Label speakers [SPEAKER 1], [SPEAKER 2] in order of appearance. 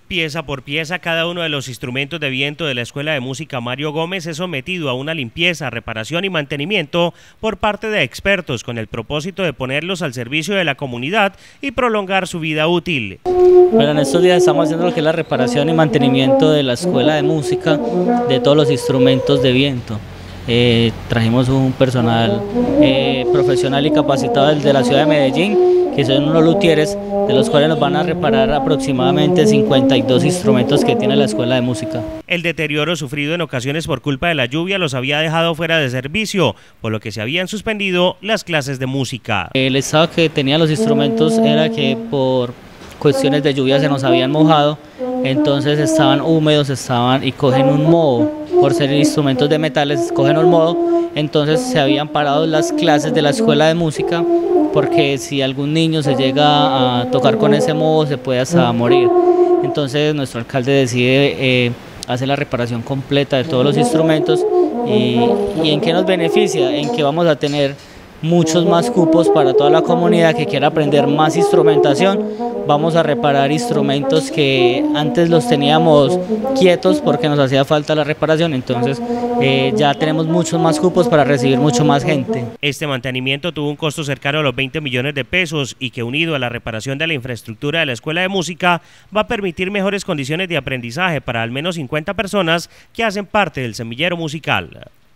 [SPEAKER 1] Pieza por pieza, cada uno de los instrumentos de viento de la Escuela de Música Mario Gómez es sometido a una limpieza, reparación y mantenimiento por parte de expertos con el propósito de ponerlos al servicio de la comunidad y prolongar su vida útil.
[SPEAKER 2] Bueno, en estos días estamos haciendo lo que es la reparación y mantenimiento de la Escuela de Música de todos los instrumentos de viento. Trajimos un personal profesional y capacitado de la ciudad de Medellín, que son unos luthieres, de los cuales nos van a reparar aproximadamente 52 instrumentos que tiene la Escuela de Música.
[SPEAKER 1] El deterioro sufrido en ocasiones por culpa de la lluvia los había dejado fuera de servicio, por lo que se habían suspendido las clases de música.
[SPEAKER 2] El estado que tenían los instrumentos era que por cuestiones de lluvia se nos habían mojado, entonces estaban húmedos, y cogen un moho, por ser instrumentos de metales, cogen un moho, entonces se habían parado las clases de la Escuela de Música, porque si algún niño se llega a tocar con ese moho se puede hasta morir. Entonces nuestro alcalde decide hacer la reparación completa de todos los instrumentos y ¿en qué nos beneficia? En que vamos a tener muchos más cupos para toda la comunidad que quiera aprender más instrumentación. Vamos a reparar instrumentos que antes los teníamos quietos porque nos hacía falta la reparación, entonces ya tenemos muchos más cupos para recibir mucho más gente.
[SPEAKER 1] Este mantenimiento tuvo un costo cercano a los 20 millones de pesos y que, unido a la reparación de la infraestructura de la Escuela de Música, va a permitir mejores condiciones de aprendizaje para al menos 50 personas que hacen parte del semillero musical.